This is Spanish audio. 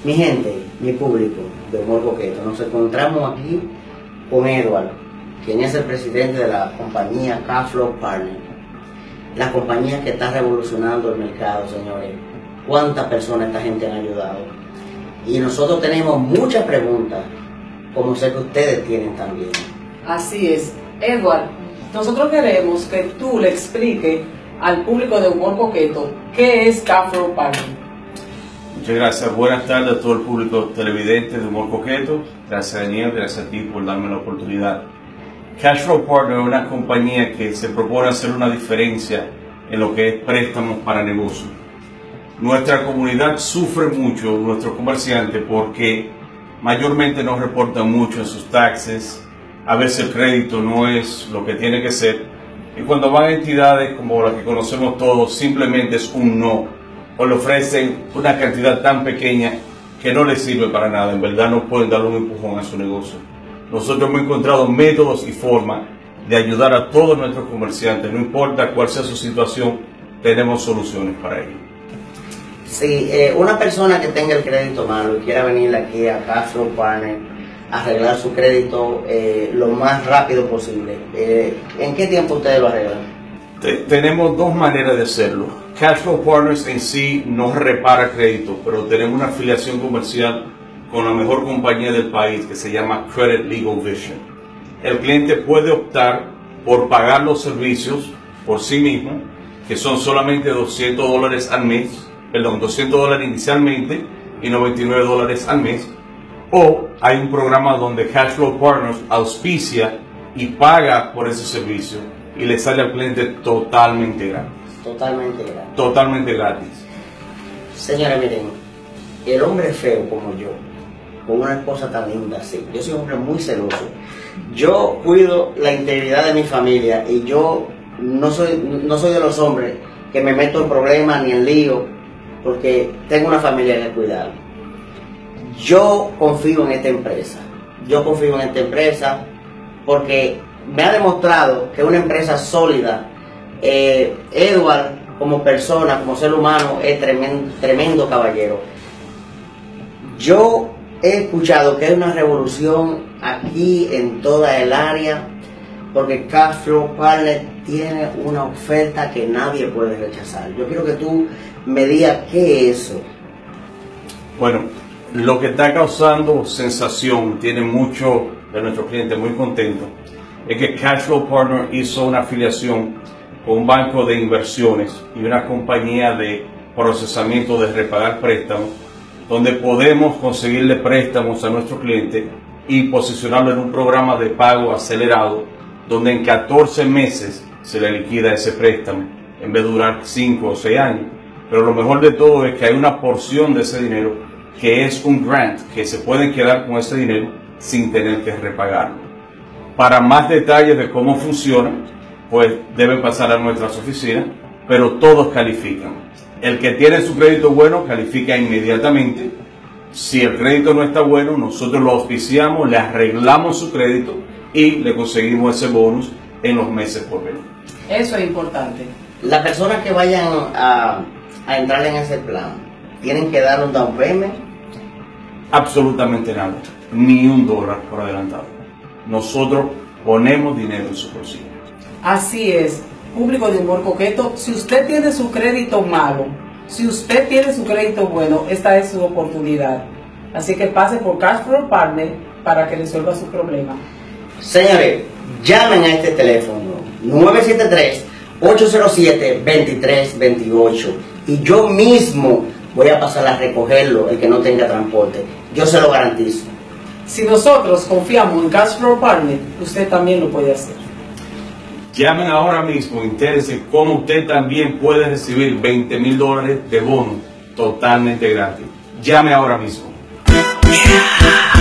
Mi gente, mi público de Humor Coqueto, nos encontramos aquí con Edward, quien es el presidente de la compañía Cashflow Partners, la compañía que está revolucionando el mercado, señores. ¿Cuántas personas esta gente han ayudado? Y nosotros tenemos muchas preguntas, como sé que ustedes tienen también. Así es. Edward, nosotros queremos que tú le expliques al público de Humor Coqueto qué es Cashflow Partners. Muchas gracias. Buenas tardes a todo el público televidente de Humor Coqueto. Gracias, Daniel. Gracias a ti por darme la oportunidad. Cashflow Partners es una compañía que se propone hacer una diferencia en lo que es préstamos para negocios. Nuestra comunidad sufre mucho, nuestros comerciantes, porque mayormente no reportan mucho en sus taxes. A veces el crédito no es lo que tiene que ser. Y cuando van a entidades como las que conocemos todos, simplemente es un no. O le ofrecen una cantidad tan pequeña que no les sirve para nada. En verdad no pueden darle un empujón a su negocio. Nosotros hemos encontrado métodos y formas de ayudar a todos nuestros comerciantes. No importa cuál sea su situación, tenemos soluciones para ello. Si una persona que tenga el crédito malo y quiera venir aquí a Cashflow Partners a arreglar su crédito lo más rápido posible, ¿en qué tiempo ustedes lo arreglan? Tenemos dos maneras de hacerlo. Cashflow Partners en sí no repara crédito, pero tenemos una afiliación comercial con la mejor compañía del país que se llama Credit Legal Vision. El cliente puede optar por pagar los servicios por sí mismo, que son solamente $200 al mes, perdón, $200 inicialmente y $99 al mes, o hay un programa donde Cashflow Partners auspicia y paga por ese servicio y le sale al cliente totalmente gratis. Totalmente gratis. Totalmente gratis. Señora, miren, el hombre feo como yo, con una esposa tan linda así, yo soy un hombre muy celoso. Yo cuido la integridad de mi familia y yo no soy de los hombres que me meto en problemas ni en lío porque tengo una familia que cuidar. Yo confío en esta empresa. Yo confío en esta empresa porque me ha demostrado que es una empresa sólida. Edward, como persona, como ser humano, es tremendo caballero. Yo he escuchado que hay una revolución aquí en toda el área, porque Cashflow Partners tiene una oferta que nadie puede rechazar. Yo quiero que tú me digas qué es eso. Bueno, lo que está causando sensación, tiene muchos de nuestros clientes muy contentos, es que Cashflow Partners hizo una afiliación con un banco de inversiones y una compañía de procesamiento de repagar préstamos, donde podemos conseguirle préstamos a nuestros clientes y posicionarlo en un programa de pago acelerado, donde en 14 meses se le liquida ese préstamo, en vez de durar 5 o 6 años. Pero lo mejor de todo es que hay una porción de ese dinero que es un grant, que se pueden quedar con ese dinero sin tener que repagarlo. Para más detalles de cómo funciona, pues deben pasar a nuestras oficinas, pero todos califican. El que tiene su crédito bueno califica inmediatamente. Si el crédito no está bueno, nosotros lo auspiciamos, le arreglamos su crédito y le conseguimos ese bonus en los meses por venir. Eso es importante. Las personas que vayan a entrar en ese plan, ¿tienen que dar un down payment? Absolutamente nada, ni $1 por adelantado. Nosotros ponemos dinero en su bolsillo. Así es, público de Humor Coqueto, si usted tiene su crédito malo, si usted tiene su crédito bueno, esta es su oportunidad. Así que pase por Cashflow Partners para que resuelva su problema. Señores, llamen a este teléfono 973-807-2328 y yo mismo voy a pasar a recogerlo, el que no tenga transporte. Yo se lo garantizo. Si nosotros confiamos en Cashflow Partners, usted también lo puede hacer. Llamen ahora mismo, entérese cómo usted también puede recibir $20,000 de bono totalmente gratis. Llame ahora mismo.